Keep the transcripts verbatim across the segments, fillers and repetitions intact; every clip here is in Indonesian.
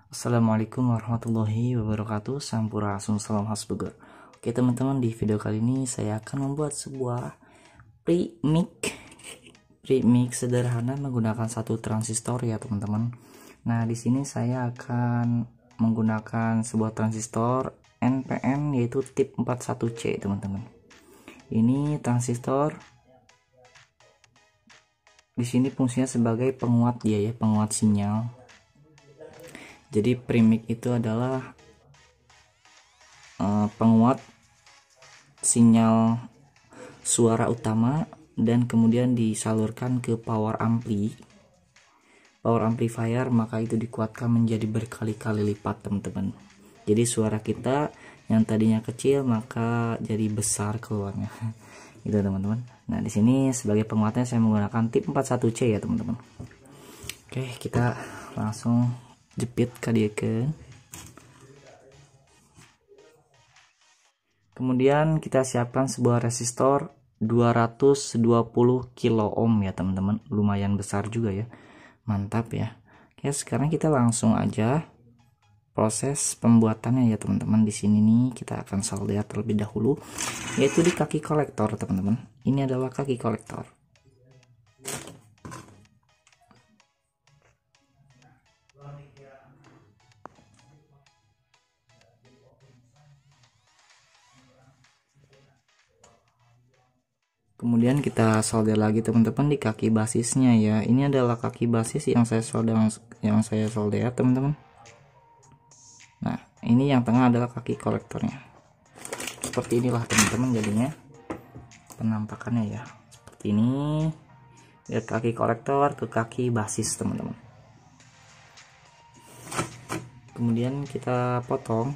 Assalamualaikum warahmatullahi wabarakatuh. Sampurasun, salam hasbuger. Oke teman-teman, di video kali ini saya akan membuat sebuah premix premix sederhana menggunakan satu transistor ya teman-teman. Nah di sini saya akan menggunakan sebuah transistor N P N yaitu tip empat puluh satu C teman-teman. Ini transistor di sini fungsinya sebagai penguat dia ya, penguat sinyal. Jadi premix itu adalah uh, penguat sinyal suara utama dan kemudian disalurkan ke power ampli, power amplifier, maka itu dikuatkan menjadi berkali-kali lipat teman-teman. Jadi suara kita yang tadinya kecil maka jadi besar keluarnya. Itu teman-teman. Nah di sini sebagai penguatnya saya menggunakan tip empat puluh satu C ya teman-teman. Oke, kita langsung jepit kadiekeun. Kemudian kita siapkan sebuah resistor dua ratus dua puluh kilo ohm ya teman-teman, lumayan besar juga ya, mantap ya. Oke, sekarang kita langsung aja proses pembuatannya ya teman-teman. Di sini nih kita akan solder terlebih dahulu, yaitu di kaki kolektor teman-teman. Ini adalah kaki kolektor. Kemudian kita solder lagi teman-teman di kaki basisnya ya. Ini adalah kaki basis yang saya solder yang saya solder teman-teman. Nah, ini yang tengah adalah kaki kolektornya. Seperti inilah teman-teman jadinya penampakannya ya. Seperti ini. Dari kaki kolektor ke kaki basis teman-teman. Kemudian kita potong.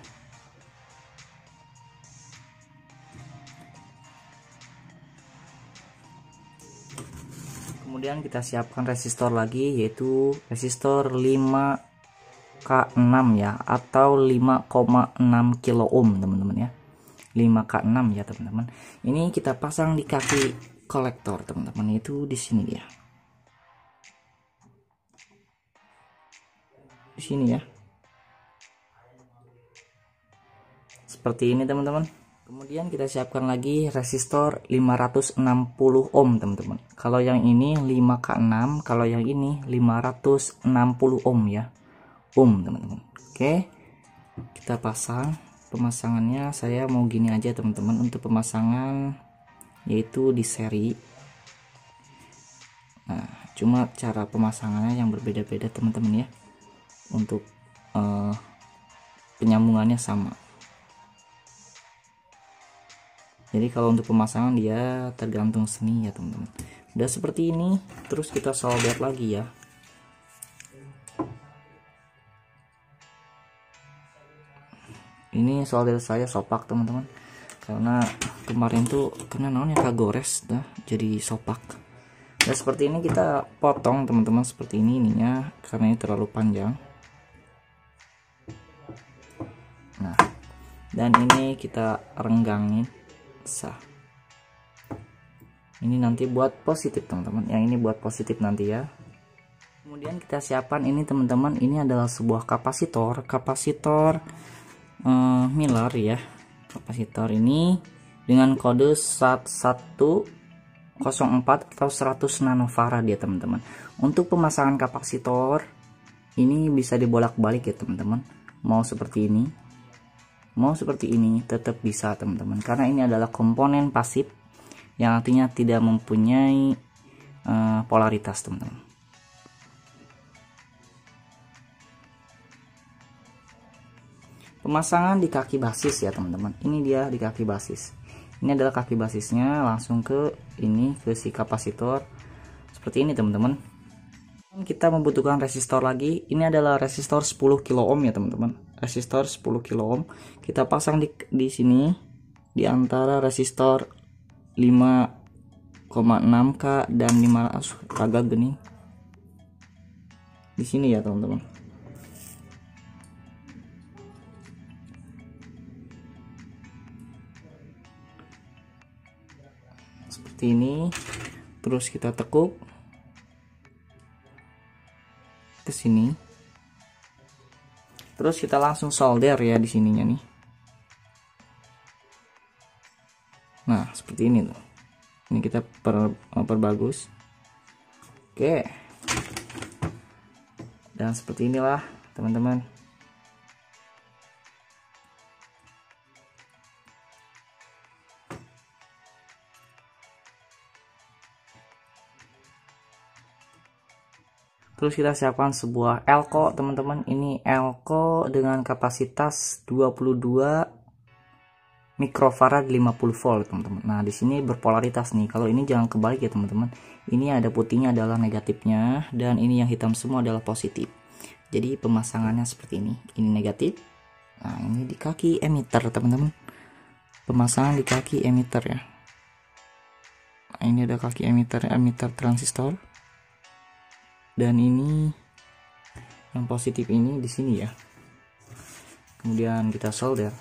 Kemudian kita siapkan resistor lagi, yaitu resistor lima K enam ya, atau lima koma enam kilo ohm teman-teman ya, lima K enam ya teman-teman. Ini kita pasang di kaki kolektor teman-teman, itu di sini ya, di sini ya, seperti ini teman-teman. Kemudian kita siapkan lagi resistor lima ratus enam puluh ohm teman-teman. Kalau yang ini lima K enam, kalau yang ini lima ratus enam puluh ohm ya, ohm teman-teman. Oke, kita pasang. Pemasangannya saya mau gini aja teman-teman, untuk pemasangan yaitu di seri. Nah cuma cara pemasangannya yang berbeda-beda teman-teman ya, untuk uh, penyambungannya sama. Jadi kalau untuk pemasangan dia tergantung seni ya teman-teman. Udah seperti ini, terus kita solder lagi ya. Ini solder saya sopak teman-teman, karena kemarin tuh kena naonnya kagores dah jadi sopak. Dan seperti ini kita potong teman-teman, seperti ini ininya karena ini terlalu panjang. Nah, dan ini kita renggangin. Sah. Ini nanti buat positif teman-teman, yang ini buat positif nanti ya. Kemudian kita siapkan ini teman-teman, ini adalah sebuah kapasitor, kapasitor uh, Miller ya. Kapasitor ini dengan kode satu nol empat atau seratus nanofarad ya teman-teman. Untuk pemasangan kapasitor ini bisa dibolak-balik ya teman-teman. Mau seperti ini, mau seperti ini, tetap bisa teman-teman, karena ini adalah komponen pasif yang artinya tidak mempunyai uh, polaritas teman-teman. Pemasangan di kaki basis ya teman-teman, ini dia di kaki basis. Ini adalah kaki basisnya, langsung ke ini, ke si kapasitor seperti ini teman-teman. Kita membutuhkan resistor lagi. Ini adalah resistor sepuluh kilo ohm ya teman-teman, resistor sepuluh kilo ohm. Kita pasang di di sini di antara resistor lima koma enam K dan lima ratus agak gini di sini ya teman-teman. Seperti ini, terus kita tekuk ke sini. Terus kita langsung solder ya di sininya nih. Nah, seperti ini tuh. Ini kita per, perbagus. Oke. Dan seperti inilah, teman-teman. Terus kita siapkan sebuah elko, teman-teman. Ini elko dengan kapasitas dua puluh dua mikrofarad lima puluh volt, teman-teman. Nah, di sini berpolaritas nih. Kalau ini jangan kebalik ya, teman-teman. Ini ada putihnya adalah negatifnya dan ini yang hitam semua adalah positif. Jadi pemasangannya seperti ini. Ini negatif. Nah, ini di kaki emitter, teman-teman. Pemasangan di kaki emitter ya. Nah, ini ada kaki emitter, emitter transistor. Dan ini yang positif ini di sini ya. Kemudian kita solder.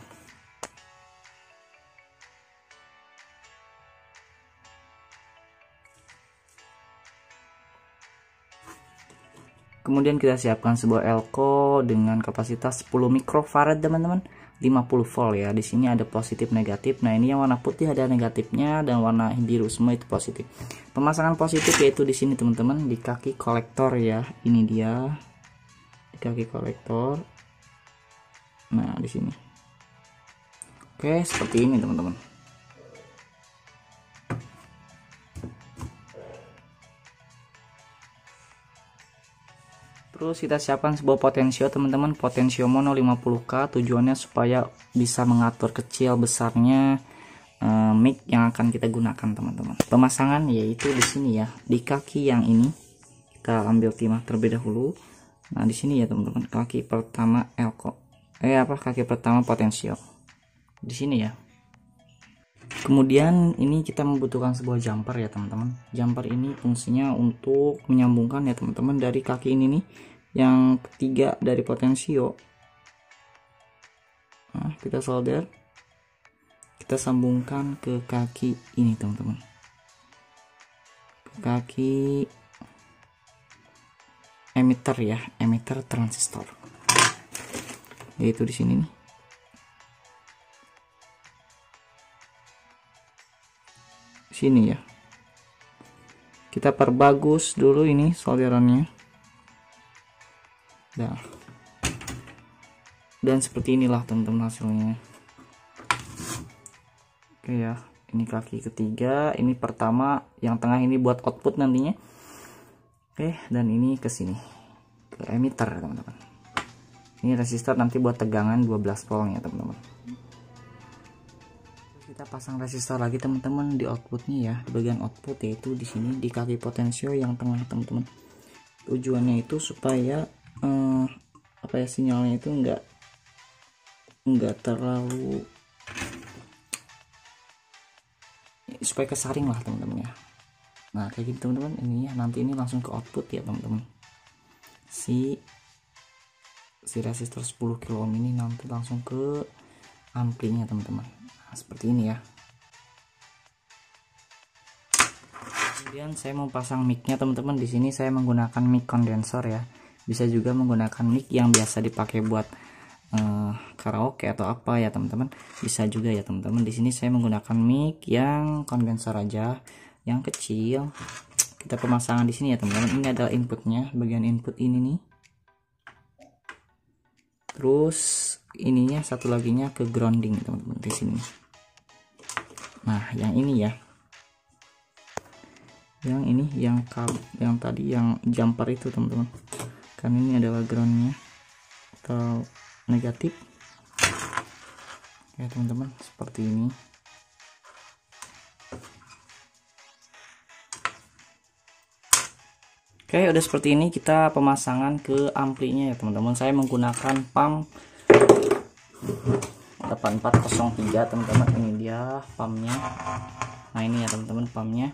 Kemudian kita siapkan sebuah elko dengan kapasitas sepuluh mikrofarad, teman-teman. lima puluh volt ya. Di sini ada positif negatif. Nah, ini yang warna putih ada negatifnya dan warna biru semua itu positif. Pemasangan positif yaitu di sini, teman-teman, di kaki kolektor ya. Ini dia. Di kaki kolektor. Nah, di sini. Oke, seperti ini, teman-teman. Terus kita siapkan sebuah potensio, teman-teman. Potensio mono lima puluh K, tujuannya supaya bisa mengatur kecil besarnya uh, mic yang akan kita gunakan, teman-teman. Pemasangan yaitu di sini ya, di kaki yang ini kita ambil timah terlebih dahulu. Nah, di sini ya, teman-teman, kaki pertama elko. Eh apa? Kaki pertama potensio. Di sini ya. Kemudian ini kita membutuhkan sebuah jumper ya, teman-teman. Jumper ini fungsinya untuk menyambungkan ya, teman-teman, dari kaki ini nih yang ketiga dari potensio. Nah, kita solder, kita sambungkan ke kaki ini, teman-teman, kaki emitter ya, emitter transistor, yaitu di sini nih. Sini ya, kita perbagus dulu ini solderannya. Nah, dan seperti inilah, teman-teman, hasilnya. Oke ya, ini kaki ketiga, ini pertama, yang tengah ini buat output nantinya. Oke, dan ini ke sini ke emitter, teman-teman. Ini resistor nanti buat tegangan dua belas volt ya, teman-teman. Kita pasang resistor lagi, teman-teman, di outputnya ya, di bagian output, yaitu di sini di kaki potensio yang tengah, teman-teman. Tujuannya itu supaya eh, apa ya, sinyalnya itu enggak enggak terlalu, supaya kesaring lah, teman-teman ya. Nah, kayak gitu, teman-teman. Ini ya, nanti ini langsung ke output ya, teman-teman. Si si resistor sepuluh kilo ohm ini nanti langsung ke amplinya, teman-teman. Nah, seperti ini ya. Kemudian saya mau pasang mic-nya, teman-teman. Di sini saya menggunakan mic kondensor ya. Bisa juga menggunakan mic yang biasa dipakai buat uh, karaoke atau apa ya, teman-teman. Bisa juga ya, teman-teman. Di sini saya menggunakan mic yang kondensor aja, yang kecil. Kita pemasangan di sini ya, teman-teman. Ini adalah inputnya, bagian input ini nih. Terus ininya satu laginya ke grounding, teman-teman, di sini. Nah, yang ini ya. Yang ini yang kab yang tadi yang jumper itu, teman-teman. Kan ini adalah groundnya atau negatif ya, teman-teman, seperti ini. Oke, udah seperti ini kita pemasangan ke amplinya ya, teman-teman. Saya menggunakan pump delapan empat nol tiga, teman-teman. Ini dia pumpnya. Nah, ini ya, teman-teman, pumpnya.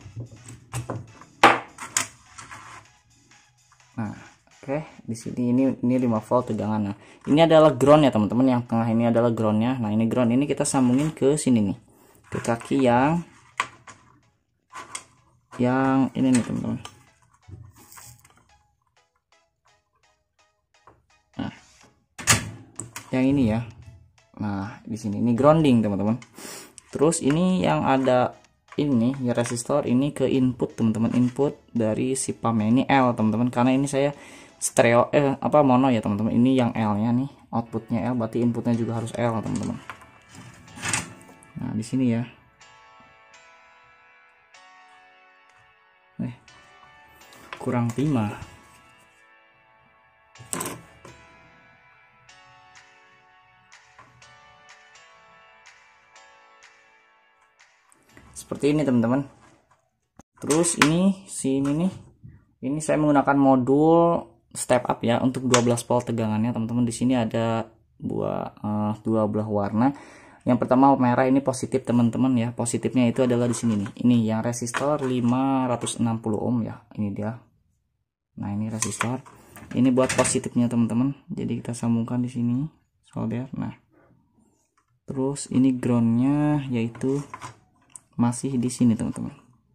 Nah, oke, di sini ini ini lima volt tegangan. Nah, ini adalah ground ya, teman-teman. Yang tengah ini adalah groundnya. Nah, ini ground ini kita sambungin ke sini nih, ke kaki yang yang ini nih, teman-teman. Nah, yang ini ya. Nah, di sini ini grounding teman-teman. Terus ini yang ada ini ya resistor ini ke input teman-teman, input dari si pump ini L teman-teman, karena ini saya stereo eh apa mono ya teman-teman. Ini yang L-nya nih, outputnya L, berarti inputnya juga harus L teman-teman. Nah, di sini ya. Eh, kurang timah. Seperti ini teman-teman. Terus ini si ini nih, ini saya menggunakan modul step up ya untuk dua belas volt tegangannya teman-teman. Di sini ada dua uh, dua belah warna. Yang pertama merah ini positif teman-teman ya. Positifnya itu adalah di sini nih. Ini yang resistor lima ratus enam puluh ohm ya. Ini dia. Nah, ini resistor. Ini buat positifnya teman-teman. Jadi kita sambungkan di sini solder. Nah. Terus ini groundnya yaitu masih di sini teman-teman.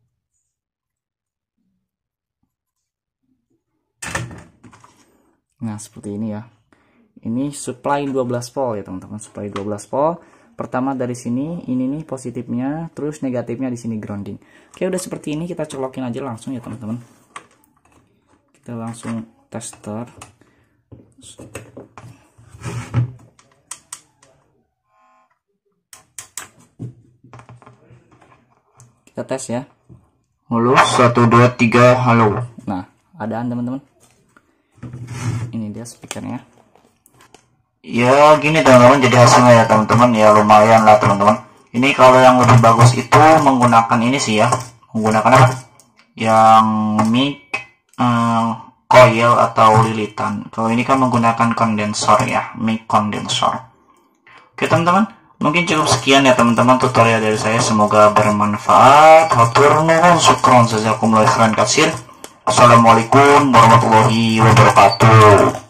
Nah, seperti ini ya. Ini supply dua belas volt ya teman-teman, supply dua belas volt. Pertama dari sini, ini nih positifnya, terus negatifnya di sini grounding. Oke, udah seperti ini kita colokin aja langsung ya teman-teman. Kita langsung tester. Kita tes ya. Halo, satu dua tiga, halo. Nah, adaan teman-teman. Ini dia speakernya. Ya gini teman-teman, jadi hasilnya ya teman-teman, ya lumayan lah teman-teman. Ini kalau yang lebih bagus itu menggunakan ini sih ya, menggunakan apa? Yang mic um, coil atau lilitan. Kalau ini kan menggunakan kondensor ya, mic kondensor. Oke teman-teman, mungkin cukup sekian ya teman-teman tutorial dari saya, semoga bermanfaat. Hatur nuhun, syukron, jazakumullah khairan katsir. Assalamualaikum warahmatullahi wabarakatuh.